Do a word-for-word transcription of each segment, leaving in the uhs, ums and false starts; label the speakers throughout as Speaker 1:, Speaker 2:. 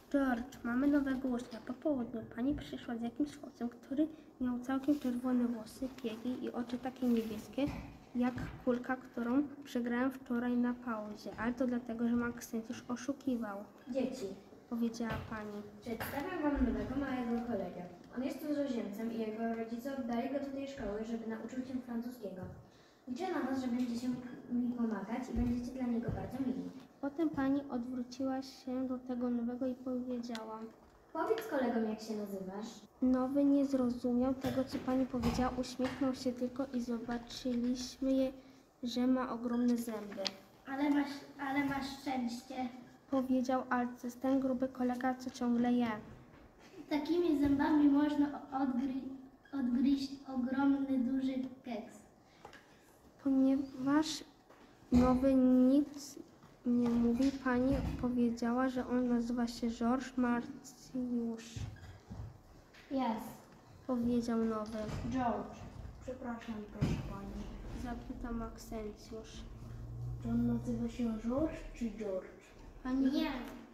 Speaker 1: George, mamy nowego ucznia. Po południu pani przyszła z jakimś chłopcem, który miał całkiem czerwone włosy, piegi i oczy takie niebieskie, jak kulka, którą przegrałem wczoraj na pauzie. Ale to dlatego, że Maksyncjusz oszukiwał,
Speaker 2: Dzieci,
Speaker 1: powiedziała pani.
Speaker 2: przedstawiam wam nowego małego kolegę. On jest cudzoziemcem i jego rodzice oddali go do tej szkoły, żeby nauczył się francuskiego. Liczę na was, że będziecie mi pomagać i będziecie dla niego bardzo mili.
Speaker 1: Potem pani odwróciła się do tego nowego i powiedziała.
Speaker 2: Powiedz kolegom, jak się nazywasz.
Speaker 1: Nowy nie zrozumiał tego, co pani powiedziała, uśmiechnął się tylko i zobaczyliśmy, je, że ma ogromne zęby.
Speaker 3: Ale masz, ale masz szczęście.
Speaker 1: Powiedział Alces, ten gruby kolega, co ciągle je.
Speaker 3: Takimi zębami można odgry, odgryźć ogromny, duży keks.
Speaker 1: Ponieważ Nowy nic nie mówi, pani powiedziała, że on nazywa się George Maksyncjusz.
Speaker 3: Jest.
Speaker 1: Powiedział Nowy.
Speaker 2: George. Przepraszam, proszę pani.
Speaker 1: Zapytał Maksyncjusz.
Speaker 2: Czy on nazywa się George czy George?
Speaker 1: Pani,
Speaker 3: Nie.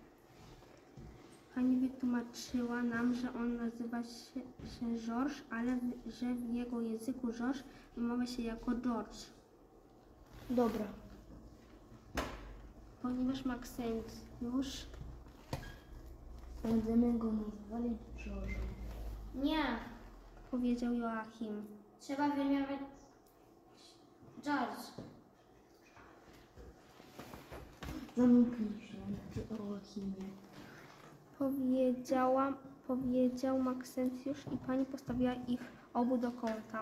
Speaker 1: pani wytłumaczyła nam, że on nazywa się, się George, ale w, że w jego języku George wymawia się jako George.
Speaker 2: Dobra.
Speaker 1: Ponieważ Maksyncjusz
Speaker 2: Będziemy go nazwali George.
Speaker 3: Nie.
Speaker 1: powiedział Joachim.
Speaker 3: Trzeba wymieniać George.
Speaker 2: Zamknij się, ty Joachimie.
Speaker 1: Powiedziała, powiedział Maksyncjusz i pani postawiła ich obu do kąta.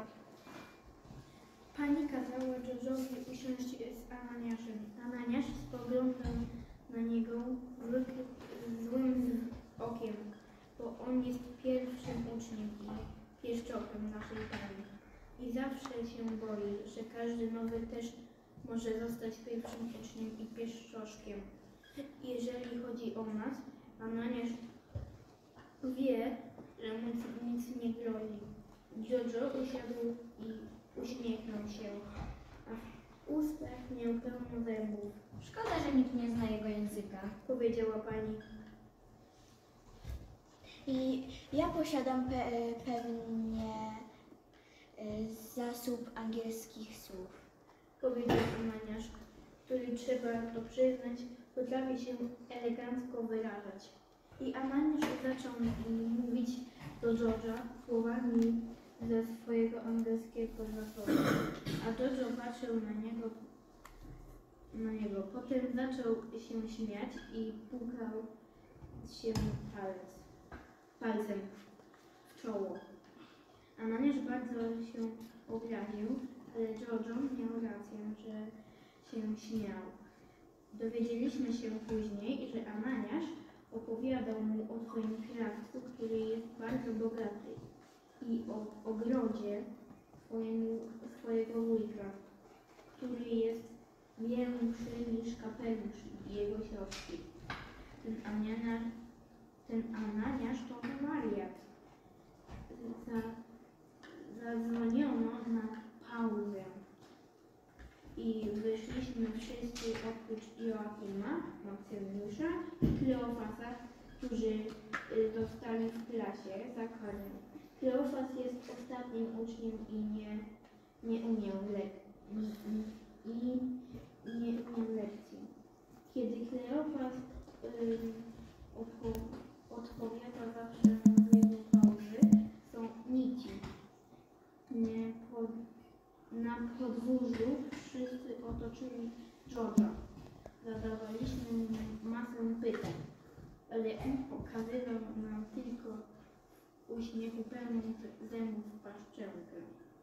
Speaker 4: Pani kazała George'owi usiąść z Ananiaszem. Ananiasz spoglądał na niego z złym okiem, bo on jest pierwszym uczniem i pieszczołem naszej pani. I zawsze się boi, że każdy nowy też może zostać pierwszym uczniem i pieszczoszkiem. Jeżeli chodzi o nas, Ananiasz wie, że mu nic nie grozi. Jojo usiadł i uśmiechnął się, a w ustach miał pełno zębów.
Speaker 2: Szkoda, że nikt nie zna jego języka.
Speaker 4: Powiedziała pani.
Speaker 5: I ja posiadam pe pewnie y, zasób angielskich słów.
Speaker 4: Powiedział Ananiasz, który, trzeba to przyznać, potrafi się elegancko wyrażać. I Ananiasz zaczął mówić do George'a słowami ze swojego angielskiego zasobu, a Jojo patrzył na niego, na niego. Potem zaczął się śmiać i pukał się palec, palcem w czoło. Ananiasz bardzo się obraził, ale Jojo miał rację, że się śmiał. Dowiedzieliśmy się później, że Ananiasz opowiadał mu o swoim krawcu, który jest bardzo bogaty, i o ogrodzie swojemu, swojego wujka, który jest większy niż kapelusz jego siostry. Ten Ananiasz, ten Ananiasz to wariat. Za, zadzwoniono na pauzę i wyszliśmy wszyscy oprócz Joachima, Maksyncjusza i Kleofasa, którzy y, dostali w klasie za karę. Kleofas jest ostatnim uczniem i nie, nie umiał lek- i, i, i nie umiał lekcji. Kiedy Kleofas y, odpo, odpowiada zawsze na jego fałszy, są nici. Nie, pod, na podwórzu wszyscy otoczyli George'a. Zadawaliśmy mu masę pytań, ale on pokazywał nam tylko uśmiechu pełną zębów paszczękę.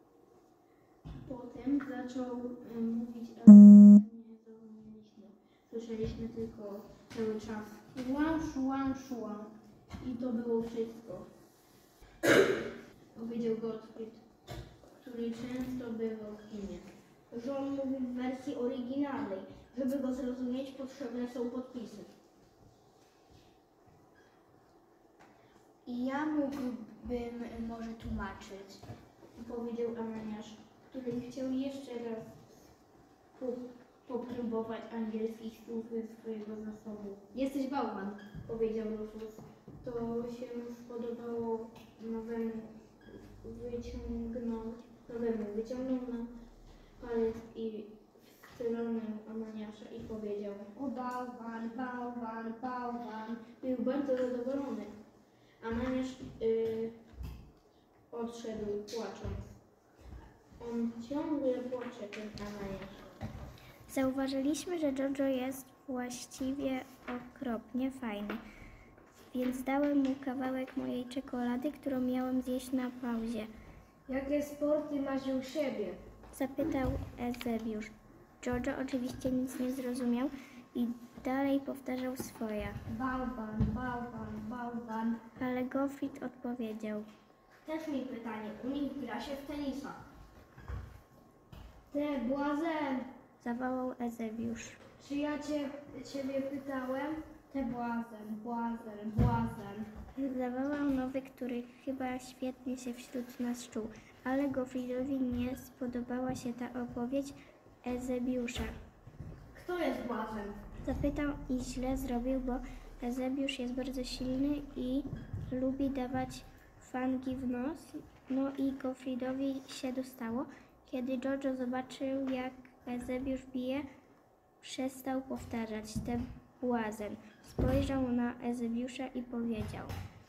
Speaker 4: Potem zaczął y, mówić, ale nie zrozumieliśmy. Słyszeliśmy tylko cały czas szłam, szłam, szłam. I to było wszystko. Powiedział Gottfried, który często bywał w kinie.
Speaker 3: Że on mówi w wersji oryginalnej. Żeby go zrozumieć, potrzebne są podpisy.
Speaker 5: I ja mógłbym może tłumaczyć.
Speaker 4: Powiedział Ananiasz, który chciał jeszcze raz po, popróbować angielskich słów ze swojego zasobu.
Speaker 3: Jesteś bałwan.
Speaker 4: Powiedział Rufus. To się spodobało nowemu. Wyciągnął, nowemu wyciągnął na palec i w stronę Ananiasza i powiedział.
Speaker 3: O bałwan, bałwan, bałwan.
Speaker 4: Był bardzo zadowolony. Ananiasz y, odszedł płacząc. On ciągle płacze, ten Ananiasz.
Speaker 6: Zauważyliśmy, że Jojo jest właściwie okropnie fajny, więc dałem mu kawałek mojej czekolady, którą miałem zjeść na pauzie.
Speaker 3: Jakie sporty masz u siebie?
Speaker 6: Zapytał Ezebiusz. Jojo oczywiście nic nie zrozumiał i dalej powtarzał swoje,
Speaker 3: Bałwan, bałwan, bałwan.
Speaker 6: ale Gottfried odpowiedział.
Speaker 3: Też mi pytanie, u nich gra się w tenisa. Ty, błazen,
Speaker 6: Zawołał Ezebiusz.
Speaker 3: czy ja cię, ciebie pytałem? Te błazen, błazen, błazen.
Speaker 6: Zawołał nowy, który chyba świetnie się wśród nas czuł, ale Gottfriedowi nie spodobała się ta odpowiedź Ezebiusza.
Speaker 3: Kto jest błazen?
Speaker 6: Zapytał i źle zrobił, bo Ezebiusz jest bardzo silny i lubi dawać fangi w nos. No i Gottfriedowi się dostało. Kiedy Jojo zobaczył, jak Ezebiusz bije, przestał powtarzać te błazen. Spojrzał na Ezebiusza i powiedział,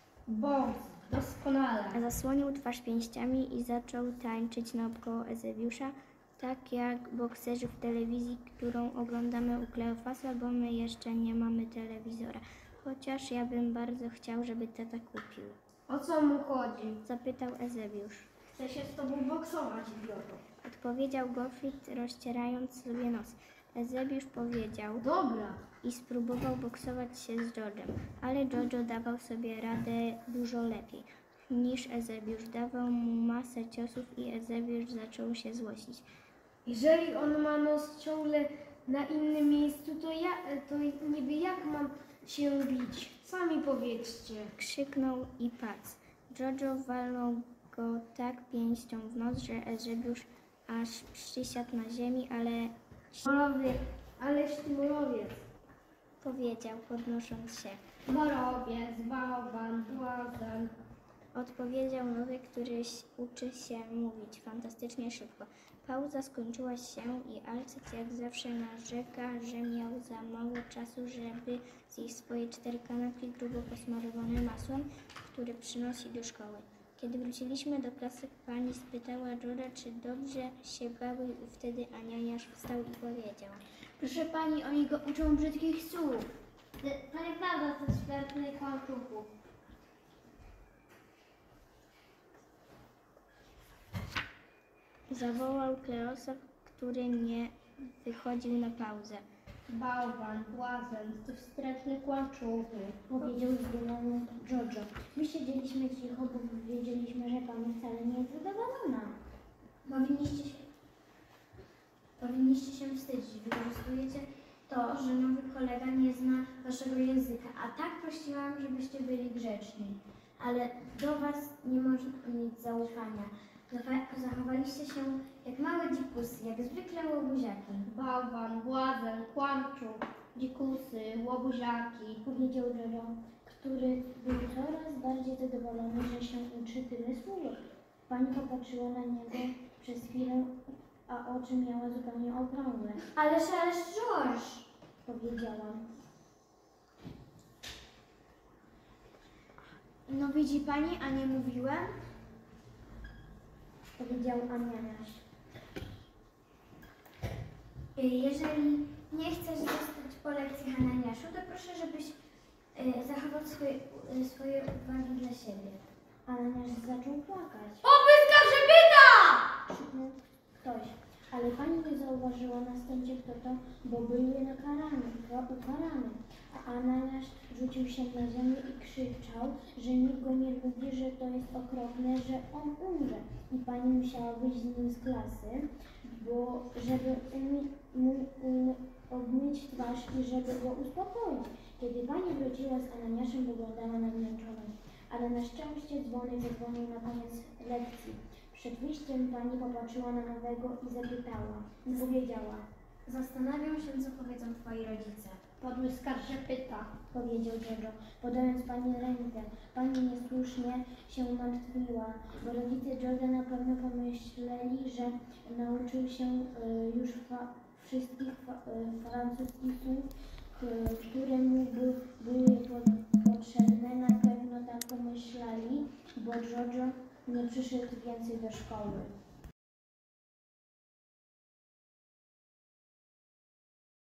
Speaker 3: Bąs, doskonale.
Speaker 6: a zasłonił twarz pięściami i zaczął tańczyć naokoło Ezebiusza, tak jak bokserzy w telewizji, którą oglądamy u Kleofasa, bo my jeszcze nie mamy telewizora. Chociaż ja bym bardzo chciał, żeby tata kupił.
Speaker 3: O co mu chodzi?
Speaker 6: Zapytał Ezebiusz.
Speaker 3: Chcę się z tobą boksować, idioto.
Speaker 6: Odpowiedział Gottfried, rozcierając sobie nos. Ezebiusz powiedział
Speaker 3: Dobra.
Speaker 6: i spróbował boksować się z George'em, ale Jojo dawał sobie radę dużo lepiej niż Ezebiusz. Dawał mu masę ciosów i Ezebiusz zaczął się złościć.
Speaker 3: Jeżeli on ma nos ciągle na innym miejscu, to ja, to niby jak mam się bić? Sami powiedzcie.
Speaker 6: Krzyknął i pac. Jojo walnął go tak pięścią w nos, że Ezebiusz aż przysiadł na ziemi, ale
Speaker 3: Morowiec, aleś ty morowiec.
Speaker 6: powiedział, podnosząc się.
Speaker 3: Morowiec, bałwan, błazen.
Speaker 6: Odpowiedział nowy, który ś- uczy się mówić fantastycznie szybko. Pauza skończyła się i Alcet jak zawsze narzeka, że miał za mało czasu, żeby zjeść swoje cztery kanapki grubo posmarowane masłem, które przynosi do szkoły. Kiedy wróciliśmy do klasy, pani spytała George'a, czy dobrze się bawił i wtedy Ananiasz wstał i powiedział.
Speaker 5: Proszę pani, oni go uczą brzydkich słów.
Speaker 3: To nieprawda, to jest świetny kłamczuchu.
Speaker 6: Zawołał Kleosa, który nie wychodził na pauzę.
Speaker 3: Bałwan, błazen, to wstrętny kłamczuchu, powiedział zdumiony Jojo.
Speaker 2: My siedzieliśmy cicho, bo wiedzieliśmy, że pani wcale nie jest zadowolona. Powinniście się, powinniście się wstydzić. Wykorzystujecie to, że nowy kolega nie zna waszego języka, a tak prosiłam, żebyście byli grzeczni. Ale do was nie można mieć zaufania. Zafa- Zachowaliście się jak małe dzikusy, jak zwykle łobuziaki.
Speaker 3: Bałwan, błazen, kłamczuch, dzikusy, łobuziaki,
Speaker 2: Powiedział Jojo, który był coraz bardziej zadowolony, że się uczy tyle słów. Pani popatrzyła na niego przez chwilę, a oczy miała zupełnie okrągłe. Ależ, ależ, George! Powiedziałam.
Speaker 5: No widzi pani, a nie mówiłem?
Speaker 2: Powiedział Ananiasz. Jeżeli nie chcesz zostać po lekcji Ananiaszu, to proszę, żebyś y, zachował swoje, y, swoje uwagi dla siebie. Ananiasz zaczął płakać.
Speaker 3: Obryska przebyta!
Speaker 2: Krzyknął ktoś, ale pani nie zauważyła następnie kto to, bo był nakarany, ukarany. A Ananiasz rzucił się na ziemię i krzyczał, że nikt go nie lubi, że to jest okropne, że on umrze. I pani musiała wyjść z nim z klasy, bo żeby umi, mu, um, obmyć twarz i żeby go uspokoić. Kiedy pani wróciła z Ananiaszem, wyglądała na zmęczoną. Ale na szczęście dzwonek zadzwonił na koniec lekcji. Przed wyjściem pani popatrzyła na nowego i zapytała. I powiedziała. Zastanawiam się, co powiedzą twoi rodzice.
Speaker 5: Podły skarż się pyta, powiedział Jojo, podając pani rękę. Pani niesłusznie się martwiła, bo rodzice Jojo na pewno pomyśleli, że nauczył się y, już fa- wszystkich fa- y, francuskich słów, y, które mu by, były po- potrzebne. Na pewno tak pomyśleli, bo Jojo nie przyszedł więcej do szkoły.